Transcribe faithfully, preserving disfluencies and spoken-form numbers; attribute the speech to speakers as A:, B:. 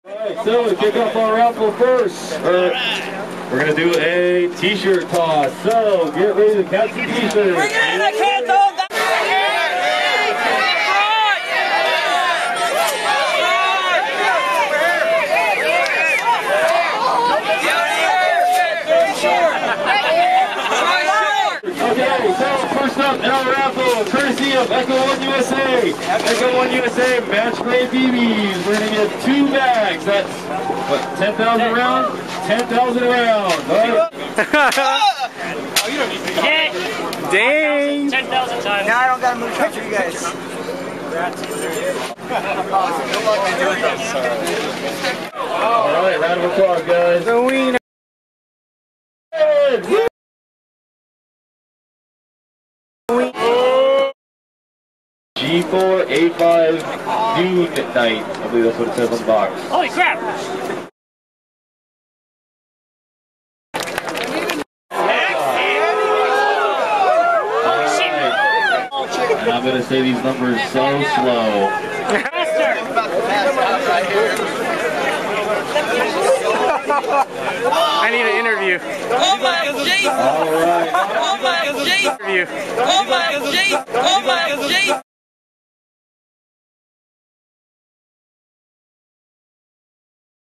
A: Alright, so we kick off our raffle first. Or, we're going to do a t-shirt toss. So get ready to catch the t-shirt.
B: Bring it in, I can't hold that.
A: Okay, so first up in our raffle, courtesy of Echo One U S A. Echo One U S A match grade B Bs. We're going to get two bags. That's, what, ten thousand rounds? ten thousand rounds. All right.
B: Oh, you don't need to get
C: Dang!
B: ten thousand times.
D: Now I don't got to move shot for you guys.
A: All right, round of applause, guys.
C: The wiener.
A: G four A five Noon Night. I believe that's what it says on the box.
B: Holy crap!
A: And I'm going to say these numbers so slow.
C: I need an interview.
B: Oh my G!
A: All right.
B: Oh my G!
C: Interview.
B: Oh my G! Oh my G!